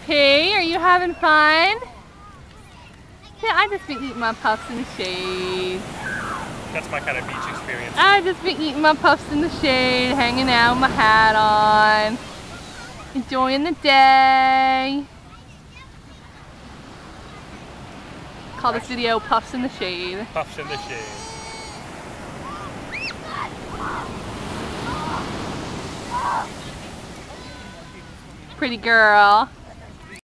P, are you having fun? Yeah, I just been eating my puffs in the shade. That's my kind of beach experience. I just been eating my puffs in the shade, hanging out with my hat on, enjoying the day. Call this video Puffs in the Shade. Puffs in the shade. Pretty girl.